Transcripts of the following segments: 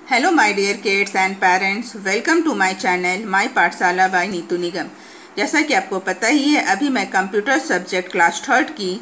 Hello my dear kids and parents, welcome to my channel My पाठशाला by Neetu निगम। जैसा कि आपको पता ही है, अभी मैं कंप्यूटर सब्जेक्ट क्लास 3 की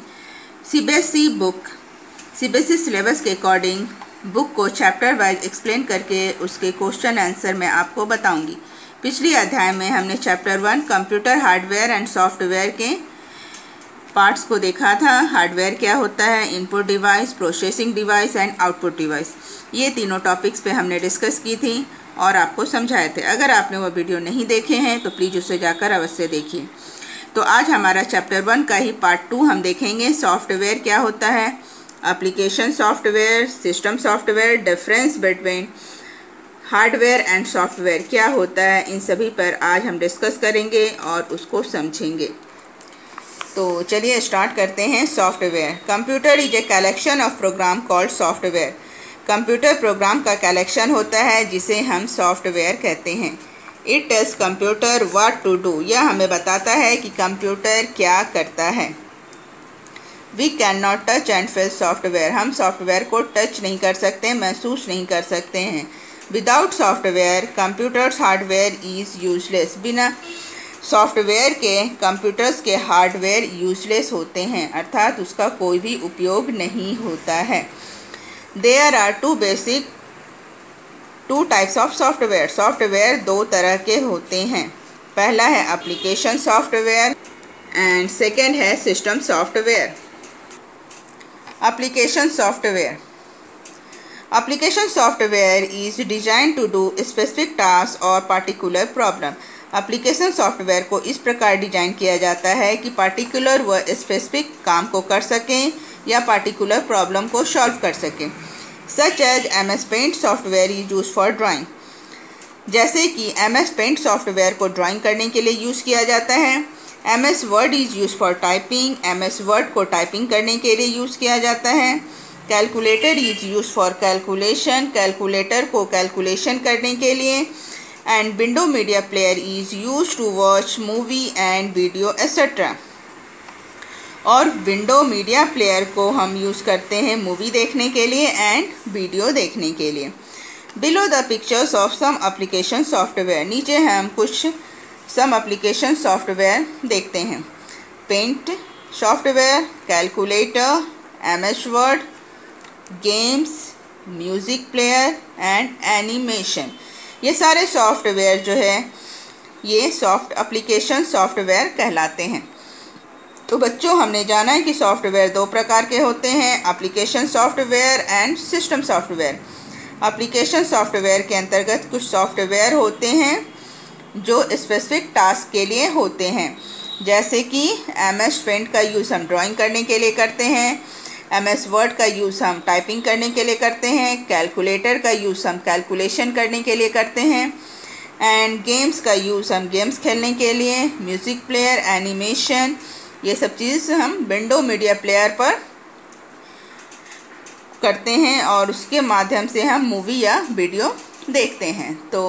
सीबीएसई सिलेबस के अकॉर्डिंग बुक को चैप्टर वाइज एक्सप्लेन करके उसके क्वेश्चन आंसर मैं आपको बताऊंगी। पिछली अध्याय में हमने chapter 1 computer hardware and software के पार्ट्स को देखा था। हार्डवेयर क्या होता है, input device, processing device and output device, ये तीनों टॉपिक्स पे हमने डिस्कस की थी और आपको समझाए थे। अगर आपने वो वीडियो नहीं देखे हैं तो प्लीज़ उसे जाकर अवश्य देखिए। तो आज हमारा चैप्टर 1 का ही पार्ट 2 हम देखेंगे। सॉफ्टवेयर क्या होता है, application software, system software, difference between hardware and software क्या होता है, इन सभी पर आज हम डिस्कस करेंगे और उसको समझेंगे। तो चलिए स्टार्ट करते हैं। Software. Computer is a collection of program called software. Computer program का कलेक्शन होता है जिसे हम सॉफ्टवेयर कहते हैं। It tells computer what to do. यह हमें बताता है कि कंप्यूटर क्या करता है। We can not touch and feel software. हम सॉफ्टवेयर को टच नहीं कर सकते, महसूस नहीं कर सकते हैं। Without software computers hardware is useless. बिना सॉफ्टवेयर के कंप्यूटर्स के हार्डवेयर यूजलेस होते हैं, अर्थात उसका कोई भी उपयोग नहीं होता है। There are two types of software. Software दो तरह के होते हैं। पहला है एप्लीकेशन सॉफ्टवेयर एंड सेकेंड है system software. Application software. Application software is design to do specific task और पार्टिकुलर प्रॉब्लम। एप्लीकेशन सॉफ्टवेयर को इस प्रकार डिजाइन किया जाता है कि पार्टिकुलर व स्पेसिफिक काम को कर सकें या पार्टिकुलर प्रॉब्लम को सॉल्व कर सकें। Such as MS paint software is use for drawing. जैसे कि MS पेंट सॉफ्टवेयर को ड्राइंग करने के लिए यूज़ किया जाता है। MS word is use for typing. MS word को टाइपिंग करने के लिए यूज़ किया जाता है। Calculator is use for calculation. Calculator को कैलकुलेशन करने के लिए। And window media player is use to watch movie and video etcetera. और विंडो मीडिया प्लेयर को हम यूज़ करते हैं मूवी देखने के लिए एंड वीडियो देखने के लिए। Below the pictures of some application software. नीचे हम कुछ सम एप्लीकेशन सॉफ्टवेयर देखते हैं। Paint software, calculator, MS word, games, music player and animation. ये सारे सॉफ्टवेयर जो है ये एप्लीकेशन सॉफ्टवेयर कहलाते हैं। तो बच्चों, हमने जाना है कि सॉफ्टवेयर दो प्रकार के होते हैं, application software and system software. Application software के अंतर्गत कुछ सॉफ्टवेयर होते हैं जो स्पेसिफिक टास्क के लिए होते हैं। जैसे कि MS पेंट का यूज़ हम ड्राइंग करने के लिए करते हैं। MS वर्ड का यूज़ हम टाइपिंग करने के लिए करते हैं। कैलकुलेटर का यूज़ हम कैलकुलेशन करने के लिए करते हैं। एंड गेम्स का यूज़ हम गेम्स खेलने के लिए। म्यूज़िक प्लेयर, एनिमेशन, ये सब चीज़ हम विंडो मीडिया प्लेयर पर करते हैं और उसके माध्यम से हम मूवी या वीडियो देखते हैं। तो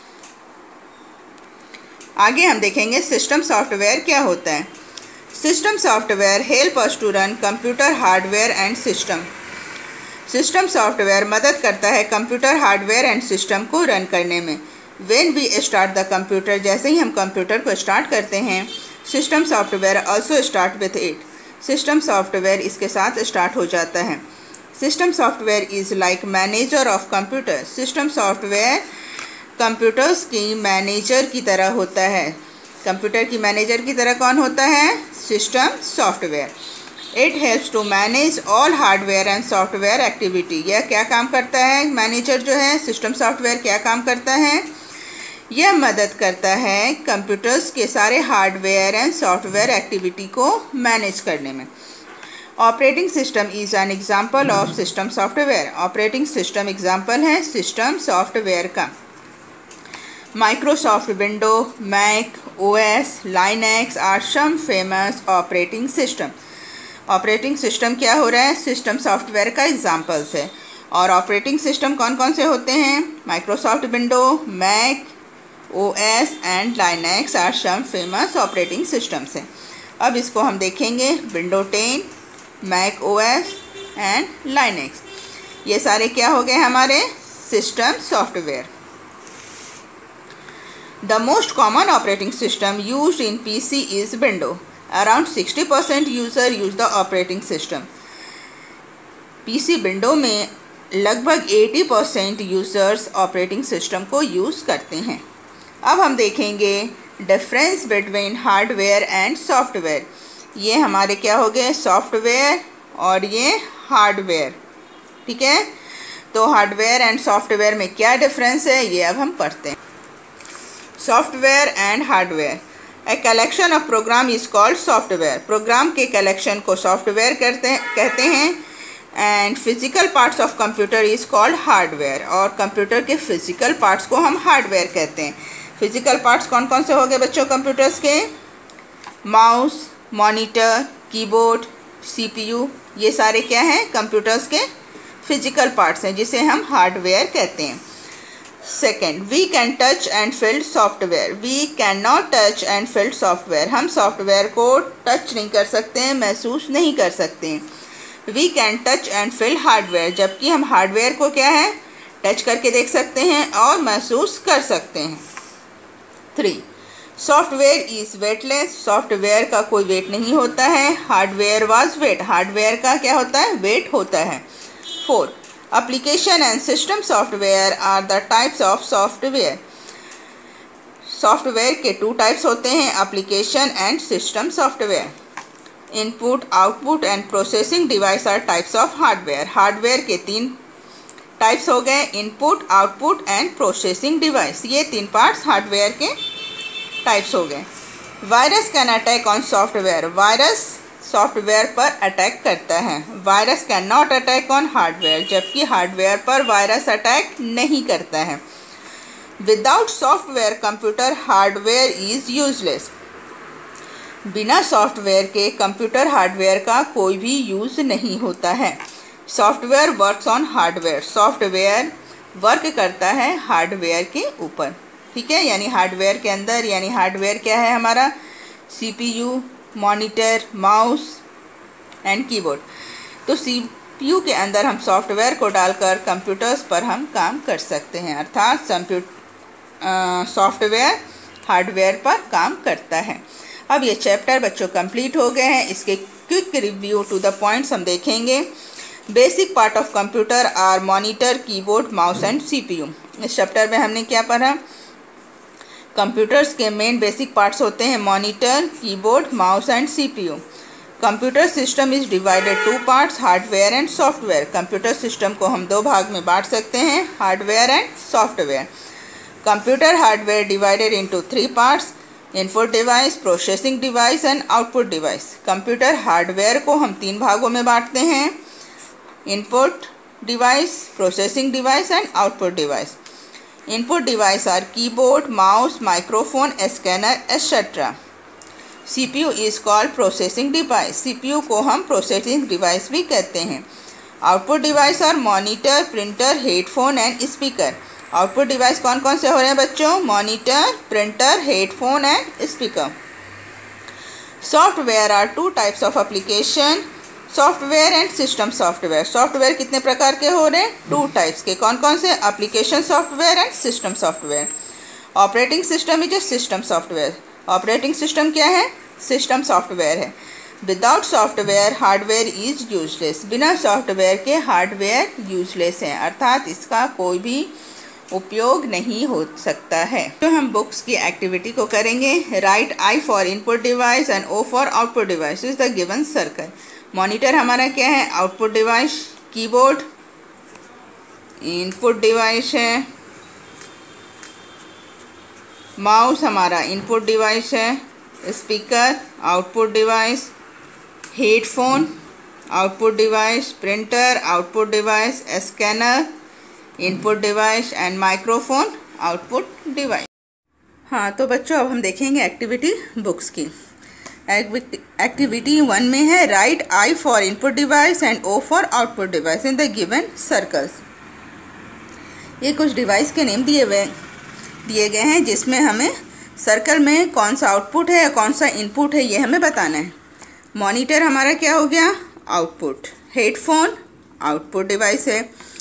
आगे हम देखेंगे सिस्टम सॉफ्टवेयर क्या होता है। System software help us to run computer hardware and system. System software मदद करता है कंप्यूटर हार्डवेयर एंड सिस्टम को रन करने में। When we start the computer, जैसे ही हम कंप्यूटर को स्टार्ट करते हैं, system software also start with it. System software इसके साथ स्टार्ट हो जाता है। System software is like manager of computer. System software computers की मैनेजर की तरह होता है। कंप्यूटर की मैनेजर की तरह कौन होता है? System software. It helps to manage all hardware and software activity. यह क्या काम करता है? मैनेजर जो है सिस्टम सॉफ्टवेयर क्या काम करता है? यह मदद करता है कंप्यूटर्स के सारे हार्डवेयर एंड सॉफ्टवेयर एक्टिविटी को मैनेज करने में। Operating system is an example of system software. Operating system example है सिस्टम सॉफ्टवेयर का। Microsoft window, Mac OS, Linux are some famous operating system. Operating system क्या हो रहा है? सिस्टम सॉफ्टवेयर का एग्जाम्पल्स है। और ऑपरेटिंग सिस्टम कौन कौन से होते हैं? Microsoft window, Mac OS and Linux are some famous operating systems हैं। अब इसको हम देखेंगे। Window 10, Mac OS and Linux, ये सारे क्या हो गए हमारे? system software. The most common operating system used in PC is Windows. Around 60% user use the operating system. PC Windows में लगभग 80% यूज़र्स ऑपरेटिंग सिस्टम को यूज़ करते हैं। अब हम देखेंगे difference between hardware and software. ये हमारे क्या हो गए, सॉफ्टवेयर और ये हार्डवेयर, ठीक है। तो हार्डवेयर एंड सॉफ्टवेयर में क्या डिफरेंस है ये अब हम पढ़ते हैं। Software and hardware. A collection of program is called software. Program के कलेक्शन को सॉफ्टवेयर कहते हैं। And physical parts of computer is called hardware. और कंप्यूटर के फिजिकल पार्ट्स को हम हार्डवेयर कहते हैं। फिजिकल पार्ट्स कौन कौन से हो गए बच्चों कंप्यूटर्स के? माउस, मॉनिटर, कीबोर्ड, सीपीयू, ये सारे क्या हैं, कंप्यूटर्स के फिजिकल पार्ट्स हैं जिसे हम हार्डवेयर कहते हैं। Second, we can touch and feel software. We can not touch and feel software. हम सॉफ्टवेयर को टच नहीं कर सकते हैं, महसूस नहीं कर सकते हैं। We can touch and feel hardware, जबकि हम हार्डवेयर को क्या है, टच करके देख सकते हैं और महसूस कर सकते हैं। 3, सॉफ्टवेयर इज़ वेटलेस। सॉफ्टवेयर का कोई वेट नहीं होता है। Hardware was wait. हार्डवेयर का क्या होता है, वेट होता है। 4, application and system software are the types of software. Software के 2 टाइप्स होते हैं, application and system software. Input, output and processing device are types of hardware. Hardware के 3 टाइप्स हो गए, input, output and processing device. ये 3 parts hardware के types हो गए। Virus can attack on software. Virus software पर अटैक करता है। Virus can not attack on hardware, जबकि हार्डवेयर पर वायरस अटैक नहीं करता है। Without software computer hardware is useless. बिना सॉफ्टवेयर के कंप्यूटर हार्डवेयर का कोई भी यूज़ नहीं होता है। Software works on hardware. Software work करता है हार्डवेयर के ऊपर, ठीक है। यानी हार्डवेयर के अंदर, यानी हार्डवेयर क्या है हमारा, CPU, monitor, mouse and keyboard. तो सीपीयू के अंदर हम सॉफ्टवेयर को डालकर कंप्यूटर्स पर हम काम कर सकते हैं, अर्थात सॉफ्टवेयर हार्डवेयर पर काम करता है। अब ये चैप्टर बच्चों कंप्लीट हो गए हैं। इसके quick review to the points हम देखेंगे। Basic part of computer are monitor, keyboard, mouse and CPU. इस चैप्टर में हमने क्या पढ़ा, कंप्यूटर्स के मेन बेसिक पार्ट्स होते हैं monitor, keyboard, mouse and CPU. Computer system is divided 2 parts, hardware and software. Computer system को हम 2 भाग में बांट सकते हैं, hardware and software. Computer hardware divided into 3 parts, input device, processing device and output device. Computer hardware को हम 3 भागों में बांटते हैं, input device, processing device and output device. Input device are keyboard, mouse, microphone, scanner etcetera. CPU is called processing device. CPU को हम processing device भी कहते हैं। Output device are monitor, printer, headphone and speaker. Output device कौन कौन से हो रहे हैं बच्चों, monitor, printer, headphone and speaker. Software are 2 types of application, software and system software. Software कितने प्रकार के हो रहे हैं, 2 टाइप्स के। कौन कौन से, application software and system software. Operating system is a system software. Operating system क्या है, सिस्टम सॉफ्टवेयर है। Without software hardware is useless. बिना सॉफ्टवेयर के हार्डवेयर यूजलेस है, अर्थात इसका कोई भी उपयोग नहीं हो सकता है। तो हम बुक्स की एक्टिविटी को करेंगे। Write I for input device and O for output device is the given circle. Monitor हमारा क्या है, output device. Keyboard input device है। माउस हमारा इनपुट डिवाइस है। Speaker output device. Headphone output device. Printer output device. Scanner input device and microphone output device. हाँ, तो बच्चों अब हम देखेंगे एक्टिविटी बुक्स की। एक्टिविटी 1 में है write I for input device and O for output device in the given circles. ये कुछ डिवाइस के नेम दिए गए हैं जिसमें हमें सर्कल में कौन सा आउटपुट है या कौन सा इनपुट है ये हमें बताना है। मॉनिटर हमारा क्या हो गया, आउटपुट। हेडफोन आउटपुट डिवाइस है।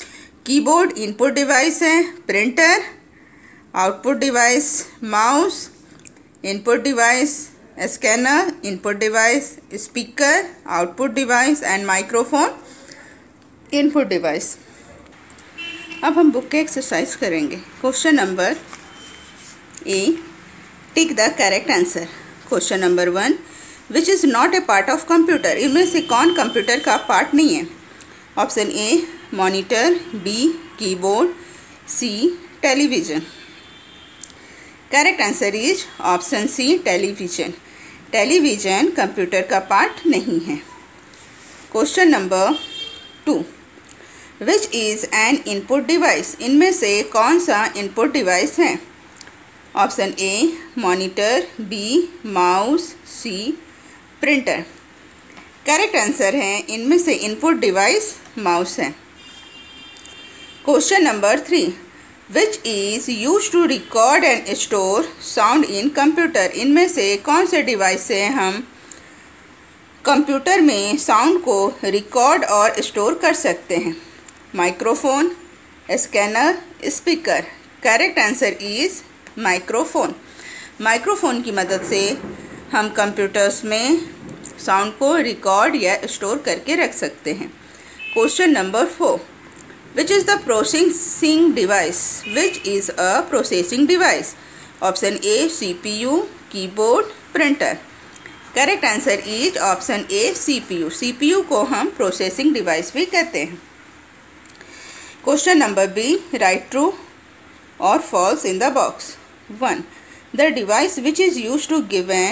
कीबोर्ड इनपुट डिवाइस है, printer output device, mouse input device, scanner input device, speaker output device and microphone input device. अब हम बुक के एक्सरसाइज करेंगे। Question number A, tick the correct answer. Question number 1, which is not a part of computer. इनमें से कौन computer का part नहीं है? Option A monitor, B keyboard, C television. Correct answer is option C television. Television computer का part नहीं है। Question number 2, which is an input device. इनमें से कौन सा इनपुट डिवाइस है? Option A monitor, B mouse, C printer. Correct answer है इनमें से इनपुट डिवाइस माउस है। Question number 3, which is use to record and store sound in computer. इनमें से कौन से डिवाइस से हम कंप्यूटर में साउंड को रिकॉर्ड और स्टोर कर सकते हैं? Microphone, scanner, speaker. Correct answer is microphone. Microphone की मदद से हम कंप्यूटर्स में साउंड को रिकॉर्ड या स्टोर करके रख सकते हैं। Question number 4, which is the processing device. Which is a processing device. Option A CPU, keyboard, printer. Correct answer is option A CPU। CPU को हम प्रोसेसिंग डिवाइस भी कहते हैं। Question number B, write true और false in the box. 1, the device which is use to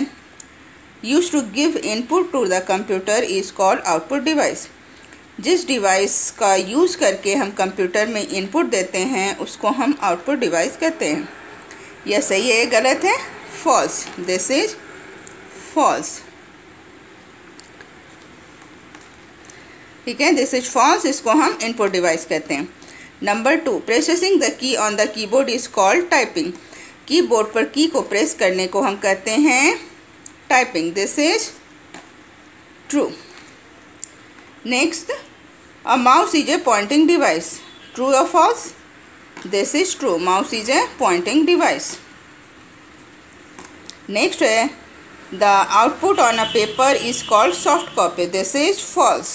give input to the computer is called output device. जिस device का use करके हम कंप्यूटर में इनपुट देते हैं उसको हम आउटपुट डिवाइस कहते हैं। यह सही है, गलत है? फॉल्स। This is false. ठीक है, दिस इज फॉल्स। इसको हम इनपुट डिवाइस कहते हैं। Number 2, pressing the key on the keyboard is called typing. Keyboard पर की को प्रेस करने को हम कहते हैं typing. This is true. Next, a mouse is a pointing device. True और false? This is true. Mouse is a pointing device. Next है, the output on a paper is called soft copy. This is false.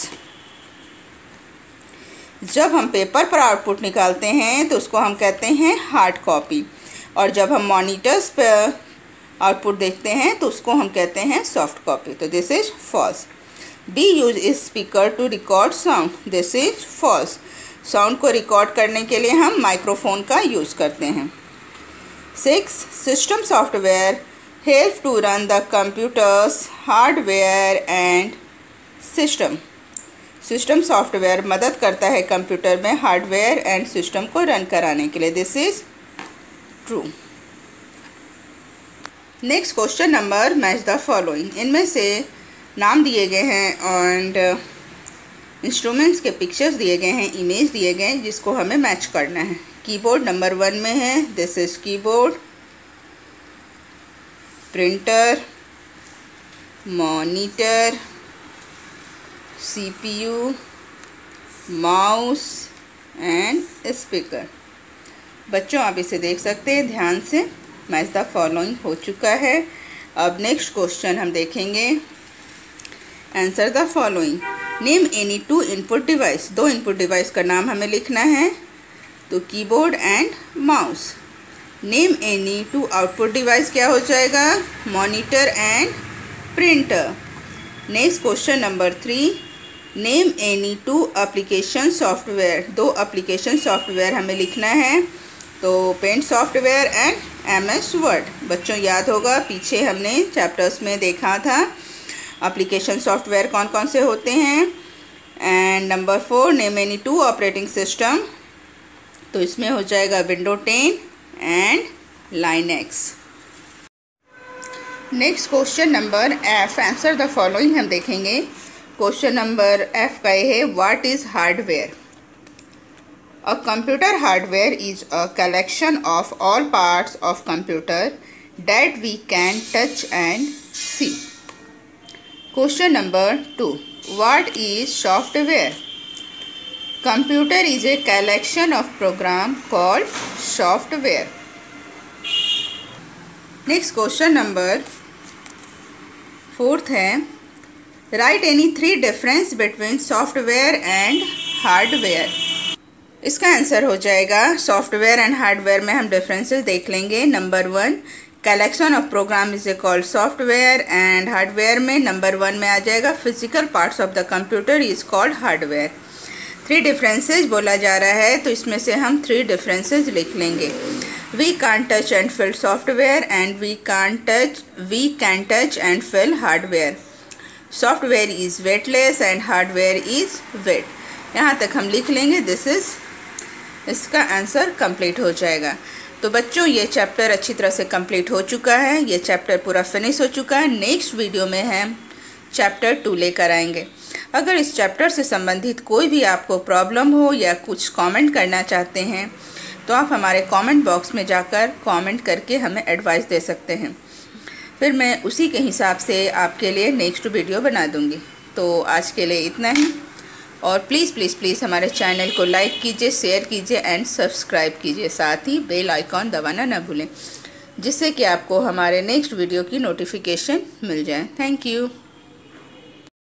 जब हम paper पर output निकालते हैं तो उसको हम कहते हैं हार्ड कॉपी, और जब हम मॉनिटर्स पर आउटपुट देखते हैं तो उसको हम कहते हैं सॉफ्ट कॉपी। तो this is false. We use speaker to record sound. This is false. Sound को रिकॉर्ड करने के लिए हम माइक्रोफोन का यूज़ करते हैं। 6, system software help to run the computer's hardware and system. System software मदद करता है कंप्यूटर में हार्डवेयर एंड सिस्टम को रन कराने के लिए। This is true. Next question number, match the following. इनमें से नाम दिए गए हैं एंड इंस्ट्रूमेंट्स के पिक्चर्स दिए गए हैं, इमेज दिए गए हैं, जिसको हमें मैच करना है। कीबोर्ड नंबर 1 में है, this is keyboard. Printer, monitor, CPU, mouse and speaker. बच्चों आप इसे देख सकते हैं ध्यान से। मैच द फॉलोइंग हो चुका है। अब नेक्स्ट क्वेश्चन हम देखेंगे। Answer the following. Name any 2 input device. 2 input device का नाम हमें लिखना है, तो keyboard and mouse. Name any 2 output device क्या हो जाएगा? Monitor and printer. Next question number 3, name any 2 application software. 2 application software हमें लिखना है, तो paint software and MS word. बच्चों याद होगा पीछे हमने चैप्टर्स में देखा था एप्लीकेशन सॉफ्टवेयर कौन कौन से होते हैं। And number 4, name any 2 operating system, तो इसमें हो जाएगा window 10 and Linux. Next question number F, answer the following हम देखेंगे। क्वेश्चन नंबर F का है, what is hardware. A computer hardware is a collection of all parts of computer that we can touch and see. Question number 2, what is software. Computer is a collection of program called software. Next question number 4th है, write any 3 difference between software and hardware. इसका आंसर हो जाएगा software and hardware में हम differences देख लेंगे. Number 1, collection of program is called software, and hardware में नंबर 1 में आ जाएगा physical parts of the computer is called hardware. 3 differences बोला जा रहा है, तो इसमें से हम 3 डिफरेंसेस लिख लेंगे. We can touch and feel software and we can touch and feel hardware. Software is weightless and hardware is weight. यहाँ तक हम लिख लेंगे. इसका आंसर कंप्लीट हो जाएगा. तो बच्चों, ये चैप्टर अच्छी तरह से कंप्लीट हो चुका है. ये चैप्टर पूरा फिनिश हो चुका है. नेक्स्ट वीडियो में हम चैप्टर 2 लेकर आएंगे. अगर इस चैप्टर से संबंधित कोई भी आपको प्रॉब्लम हो या कुछ कमेंट करना चाहते हैं तो आप हमारे कमेंट बॉक्स में जाकर कमेंट करके हमें एडवाइस दे सकते हैं. फिर मैं उसी के हिसाब से आपके लिए नेक्स्ट वीडियो बना दूंगी. तो आज के लिए इतना ही, और प्लीज़ हमारे चैनल को लाइक कीजिए, शेयर कीजिए एंड सब्सक्राइब कीजिए. साथ ही बेल आइकॉन दबाना ना भूलें, जिससे कि आपको हमारे नेक्स्ट वीडियो की नोटिफिकेशन मिल जाए. Thank you.